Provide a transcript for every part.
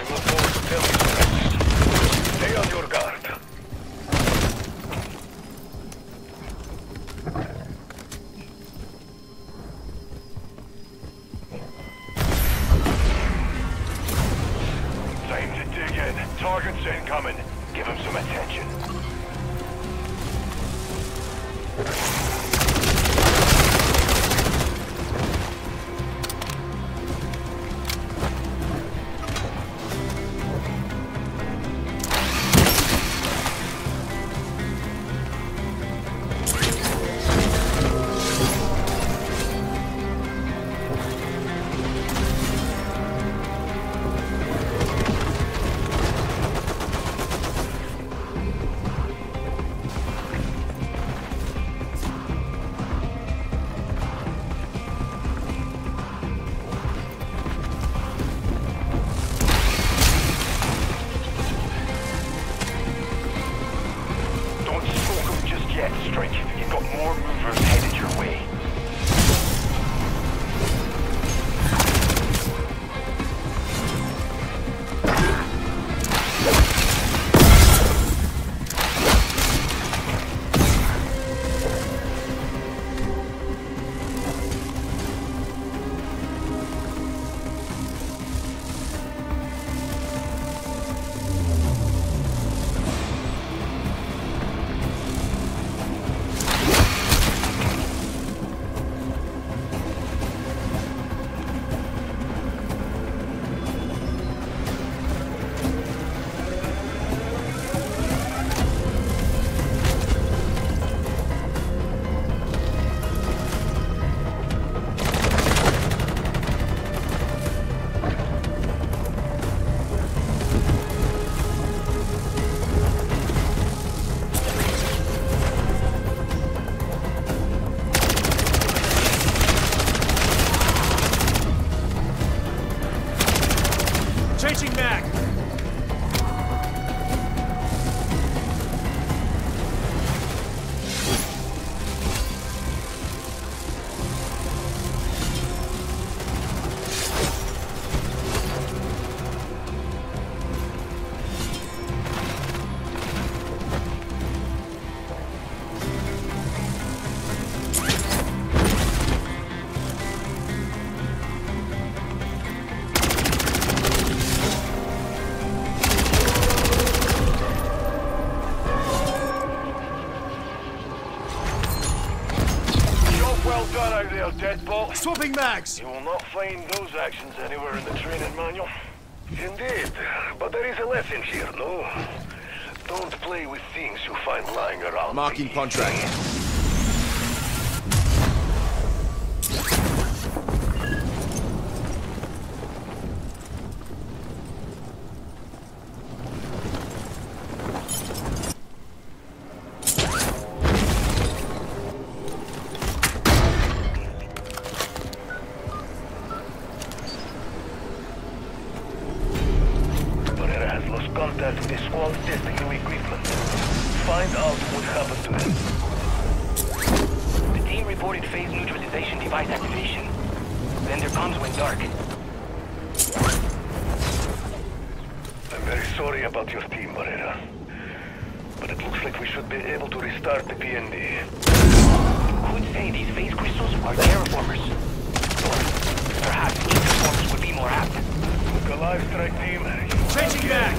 Move forward to tell me next. Stay on your guard. Time to dig in. Target's incoming. Give him some attention. You've got more movers headed your way. Changing mag! Well done out there, deadbolt. Swapping mags! You will not find those actions anywhere in the training manual. Indeed, but there is a lesson here, no? Don't play with things you find lying around. Marking contract. Contact with the squad testing new equipment. Find out what happened to them. The team reported phase neutralization device activation. Then their comms went dark. I'm very sorry about your team, Barrera. But it looks like we should be able to restart the PND. Could say these phase crystals are terraformers. Or perhaps terraformers would be more apt. Look alive, strike team. Changing back!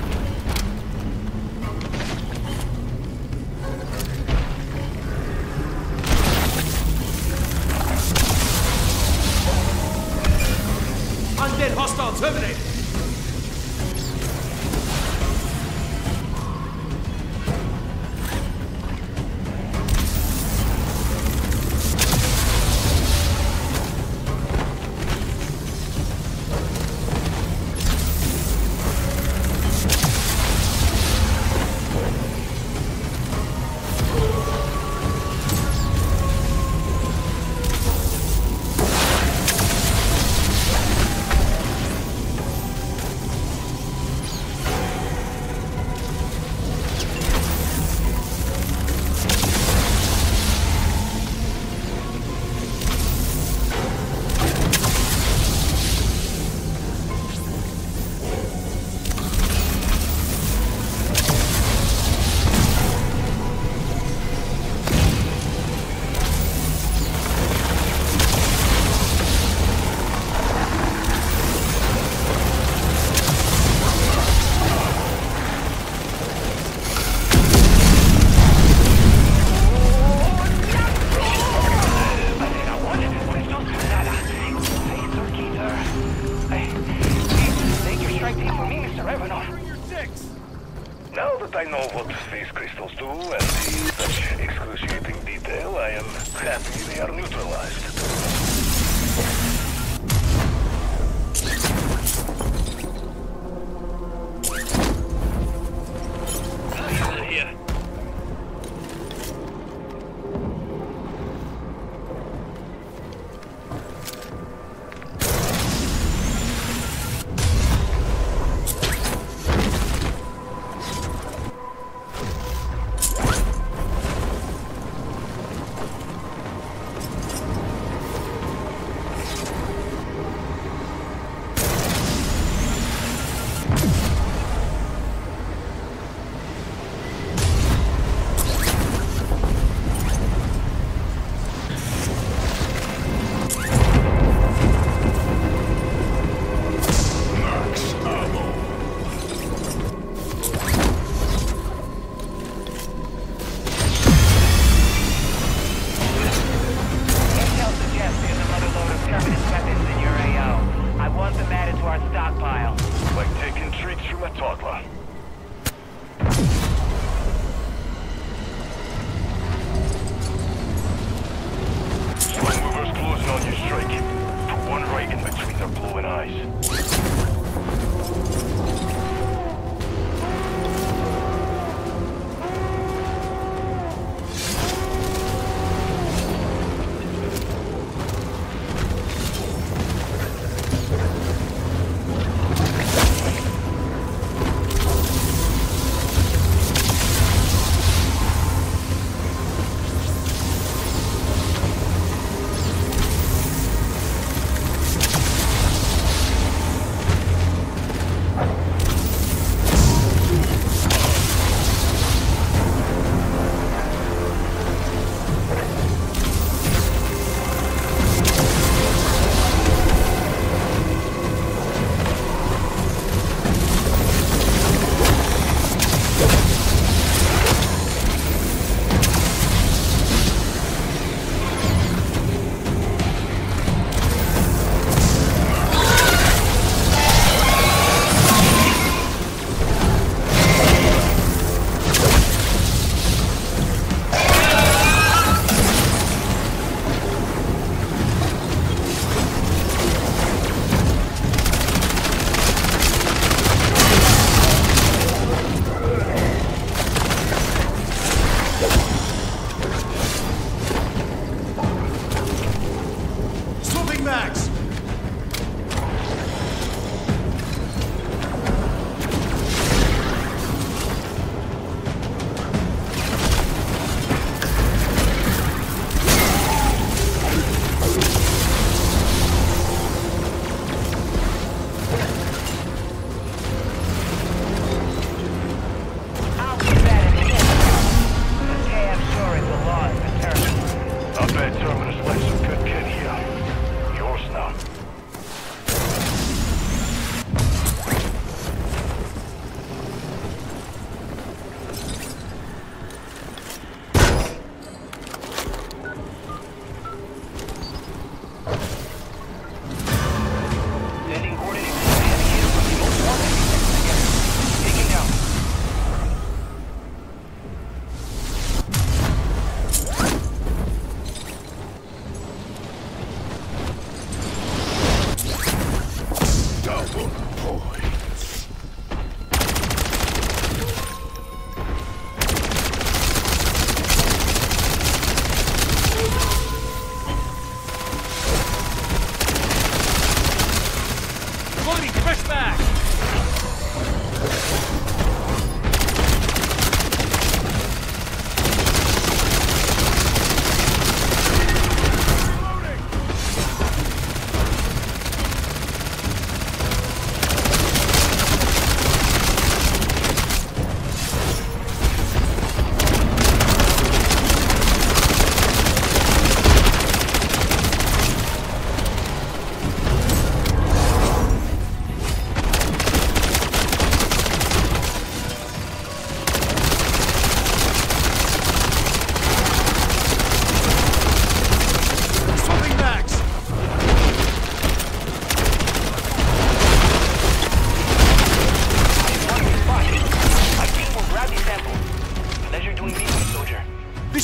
Undead hostile terminated! that I know what phase crystals do and such excruciating detail, I am happy they are neutralized.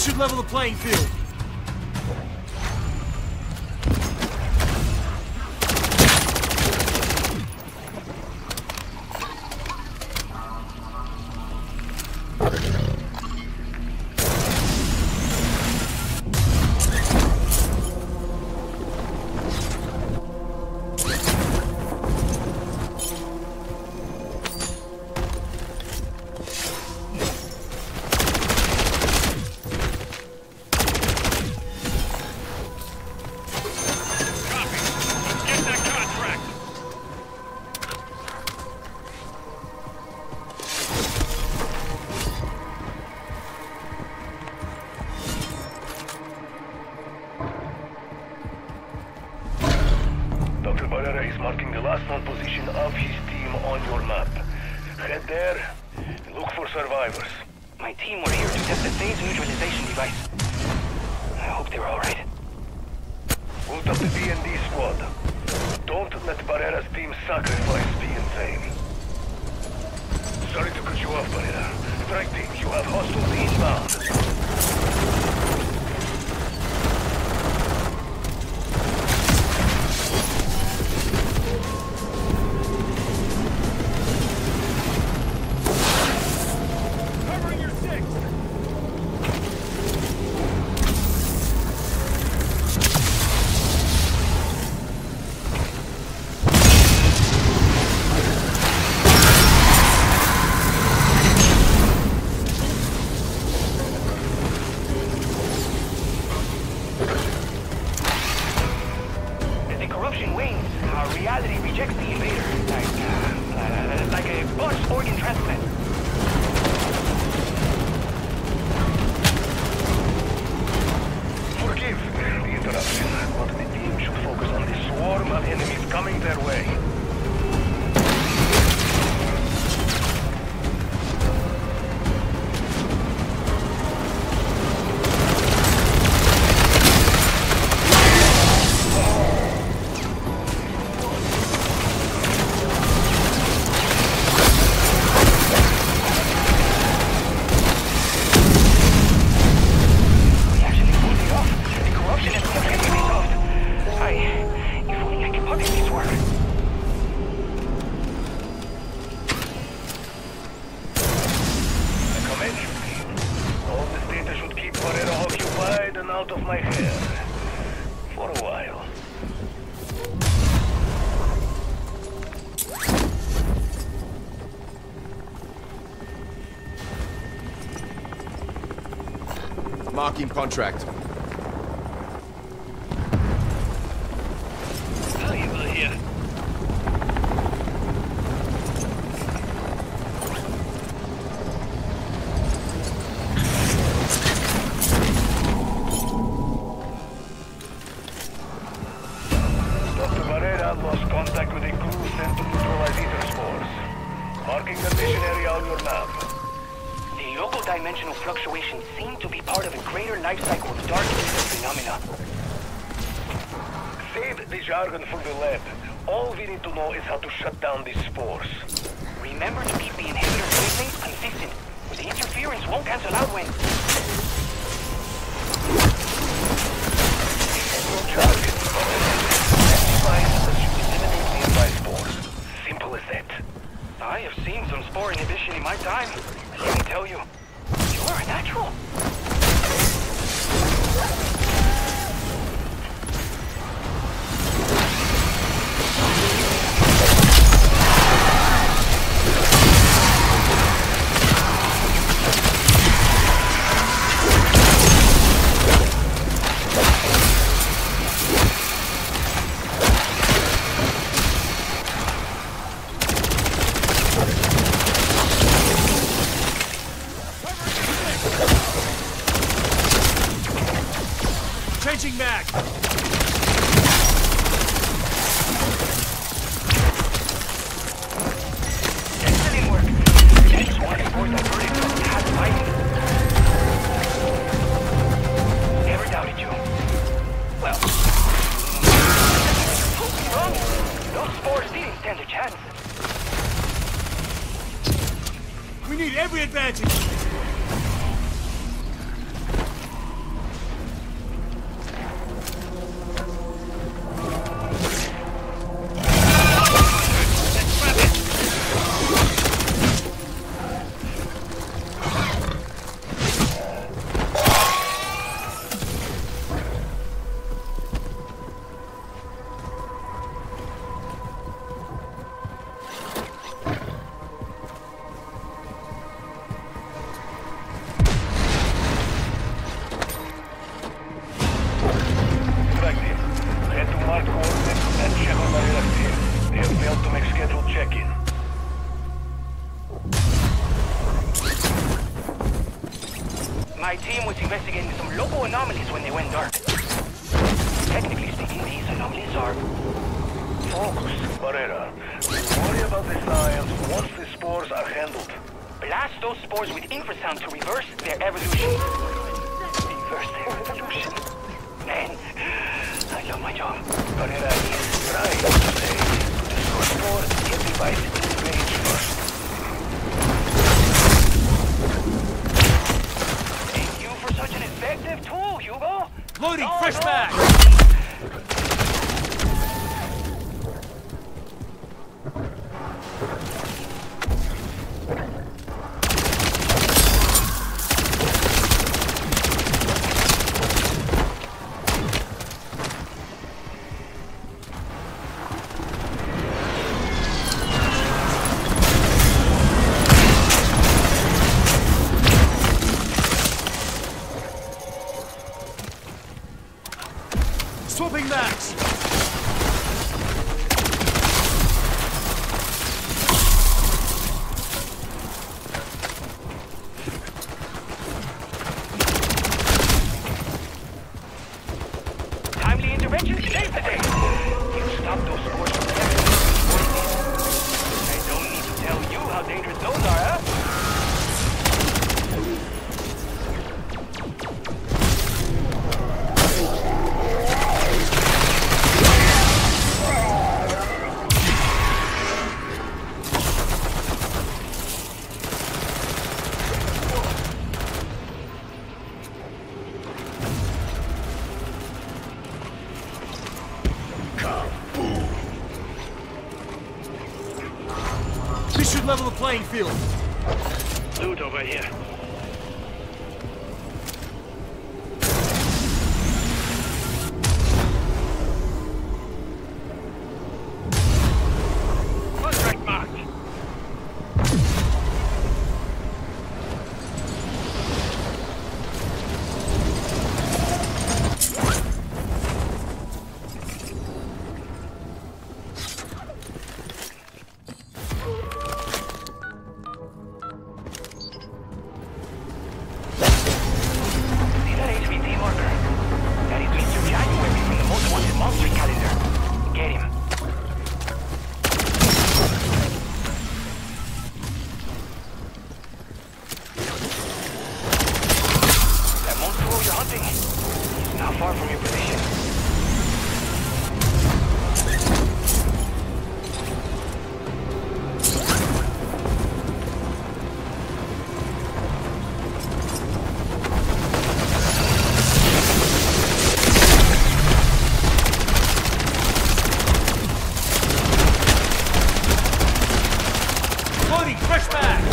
This should level the playing field. Marking the last known position of his team on your map. Head there and look for survivors. My team were here to test the phase neutralization device. I hope they're alright. Root up the D&D squad. Don't let Barrera's team sacrifice being fame. Sorry to cut you off, Barrera. Strike team, you have hostiles inbound. Marking contract. Valuable here. Dr. Barrera lost contact with a crew sent to neutralize Aether spores. Marking the mission area on your map. The local dimensional fluctuations seem to be part of a greater life cycle of dark Aether phenomena. Save the jargon for the lab. All we need to know is how to shut down these spores. Remember to keep the inhibitor wavelengths consistent, or the interference won't cancel out when... No jargon. Maximize as you eliminate nearby spores. Simple as that. I have seen some spore inhibition in my time. Let me tell you, you're a natural. Changing mag! Excellent work. That's one sport diverted from past fighting. Never doubted you. Well, prove me wrong. Those spores didn't stand a chance. We need every advantage! My team was investigating some local anomalies when they went dark. Technically speaking, these anomalies are focus. Barrera, worry about the science once the spores are handled. Blast those spores with infrasound to reverse their evolution. Reverse their evolution? Man, I love my job. Barrera is trying to say to destroy spores, get the device in range first. Thank you for such an effective tool, Hugo. Loading fresh mag! Swapping max! Timely intervention saved the day. You stopped those spores from evolution. I don't need to tell you how dangerous those are, huh? This should level the playing field. Loot over here. Contract marked. See that HVT marker? That is Mr. January from the Most Wanted Monster calendar. Get him. That monster you're hunting is not far from your position. Loading fresh mag!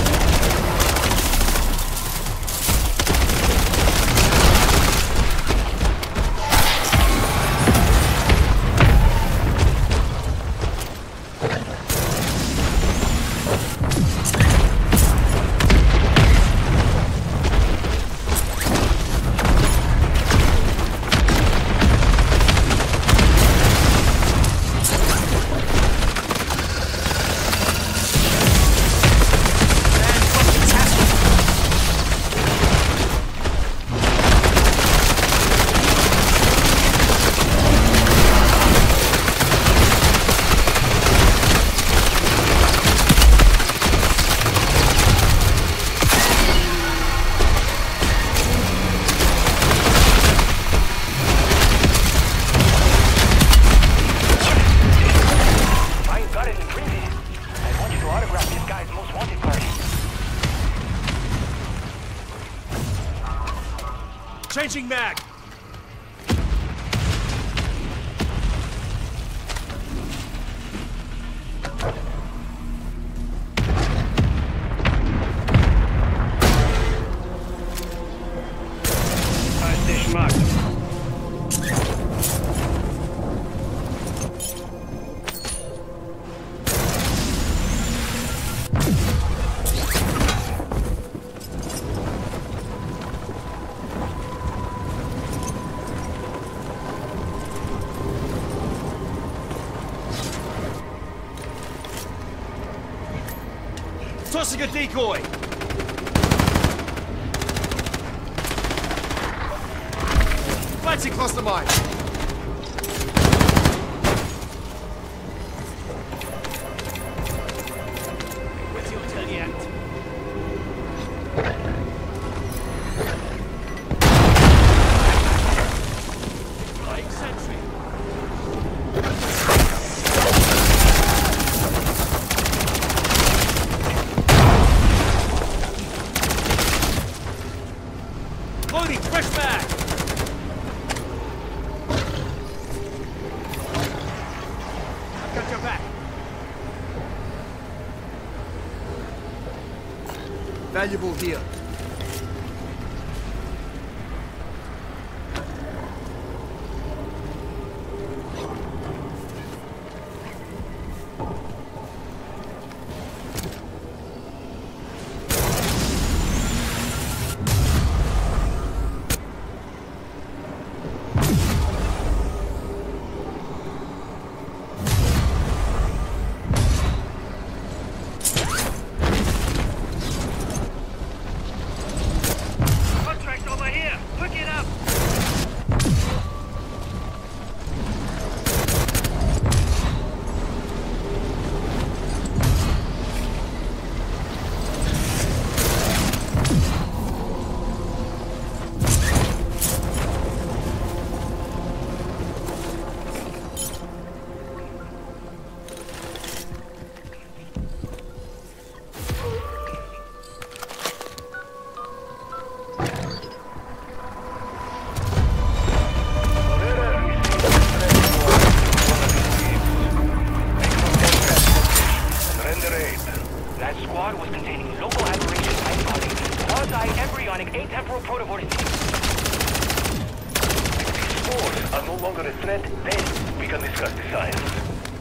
Changing mag! Dish marked. Tossing a decoy! Planting cluster mine. Where's your turn yet? Flying sentry. Loading, fresh mag! Got your back. Valuable here. Quasi-embryonic atemporal protovortices. If these spores are no longer a threat, then we can discuss the science.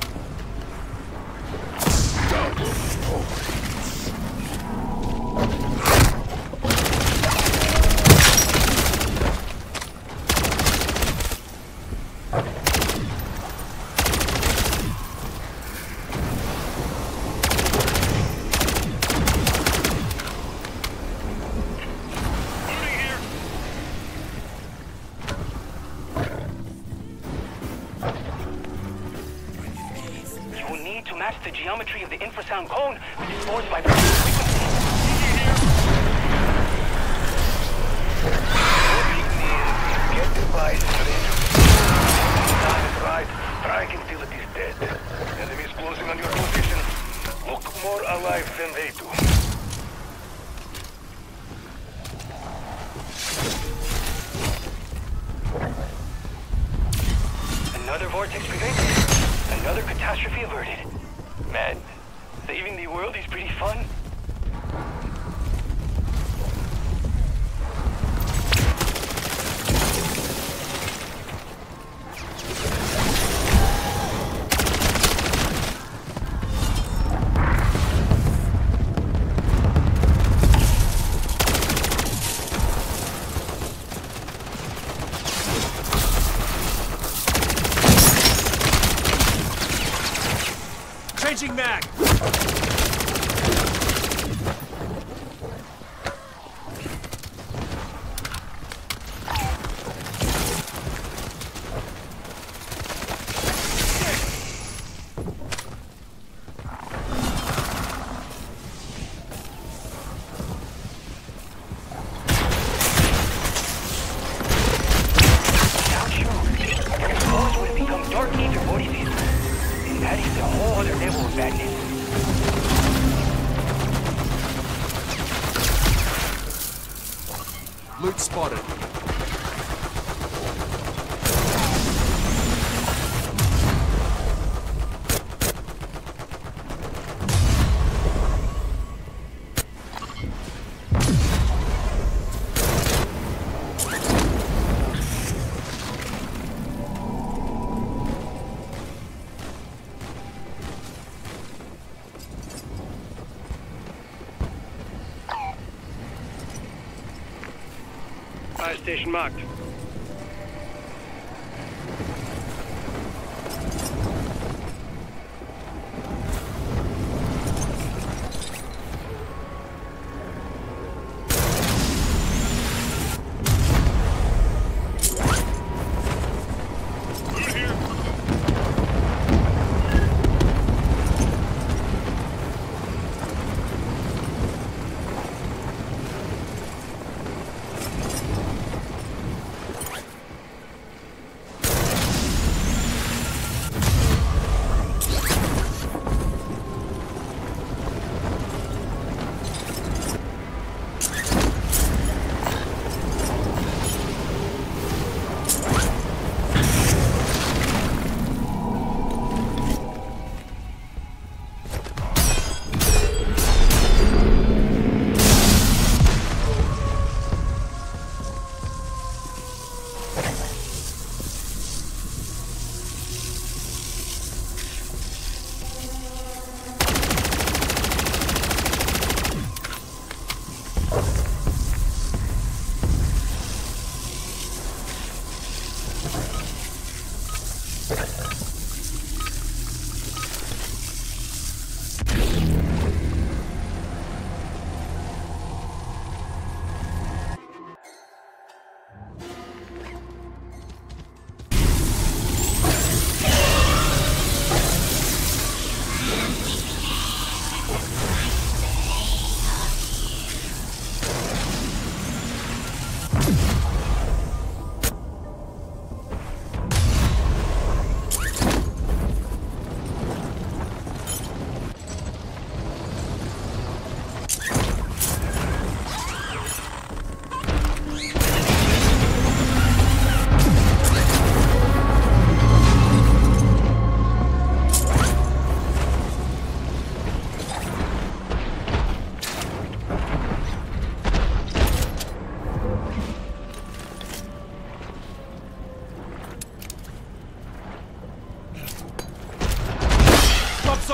To match the geometry of the infrasound cone with the source vibration frequency. Get the device ready. Time is right. Strike until it is dead. Enemies closing on your position. Look more alive than they do. Another vortex prevented. Another catastrophe averted. Man, saving the world is pretty fun. Changing mag! Sound sure. Those will become dark Aether vortices. And that is a whole other level of madness. Loot spotted. Fire station marked.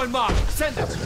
Hardpoint mark. Send it.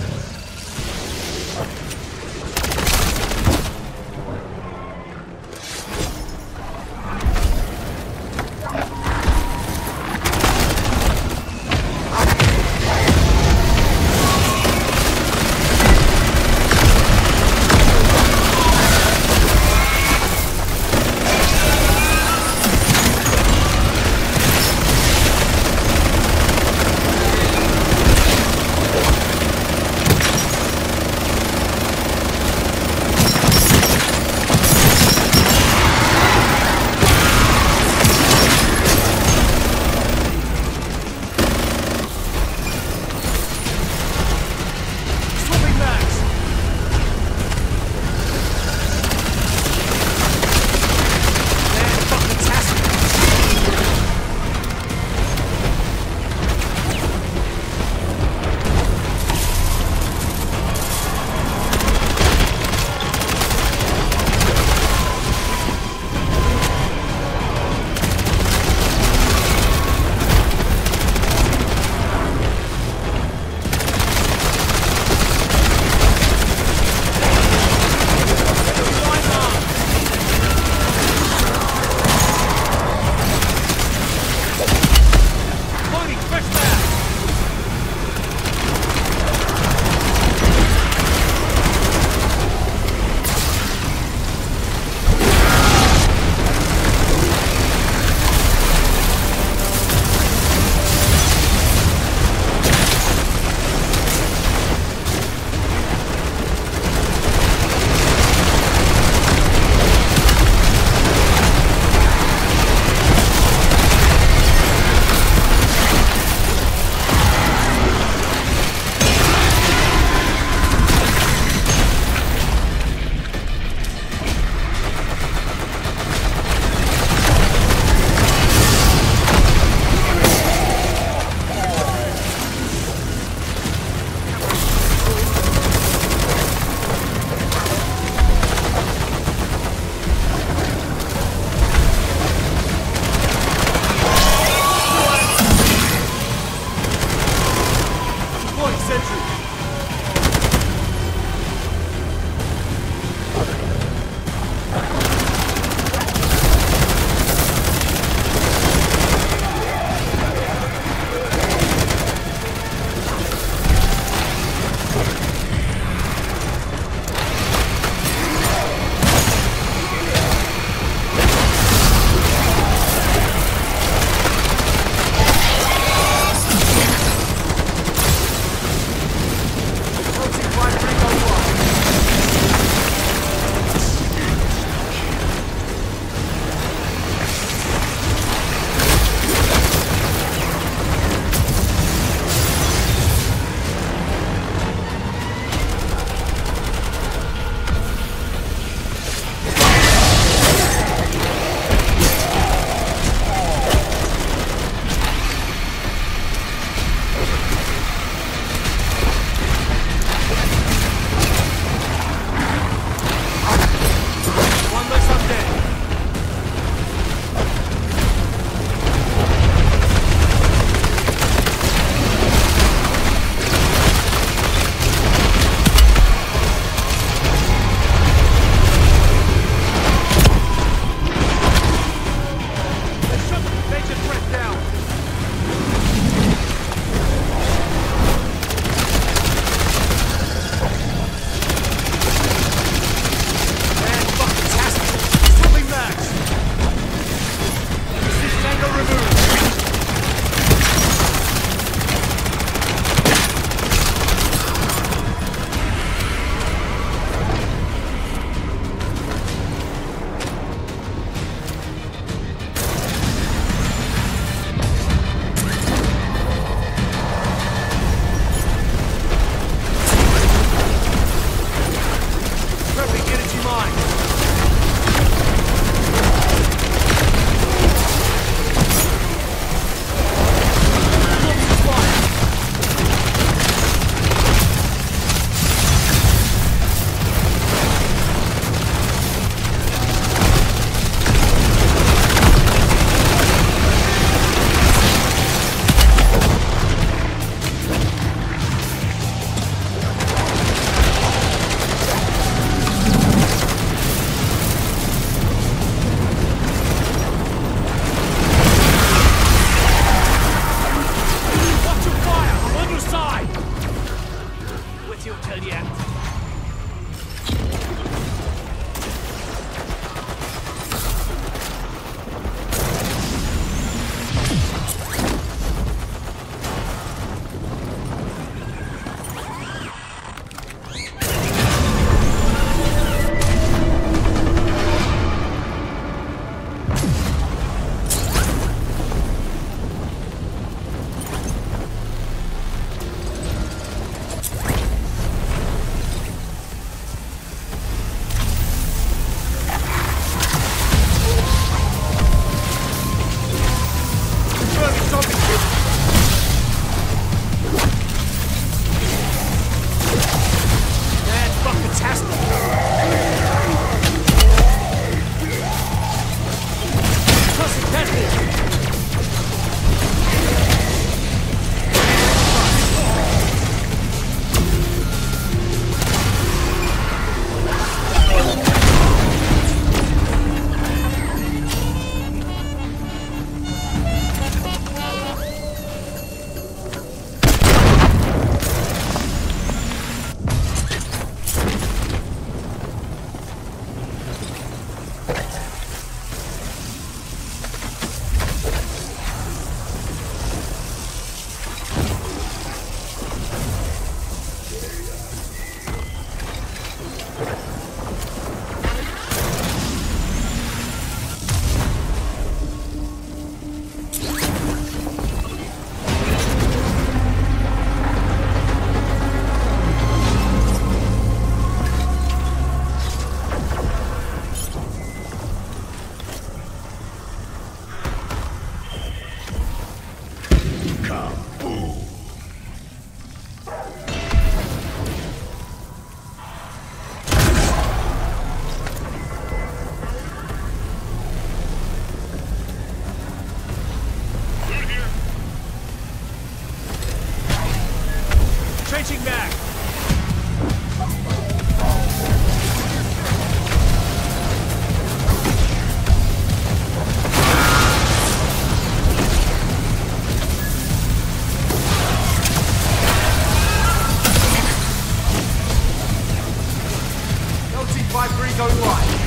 5-3 going live.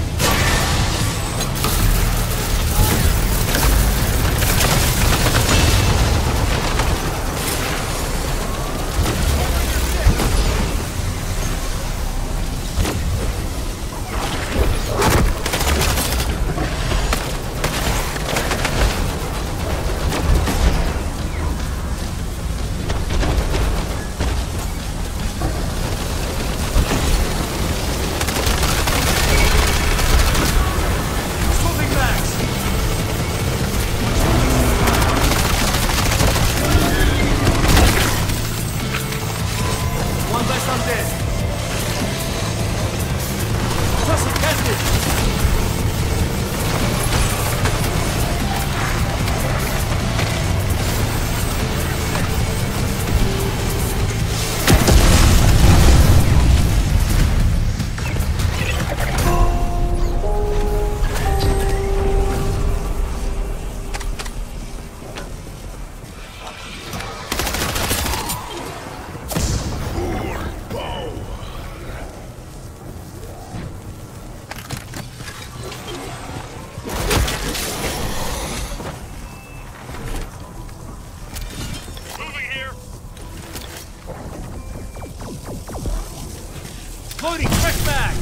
Loading, fresh mag!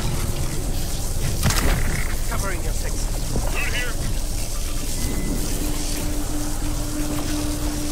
Covering your six. Good here.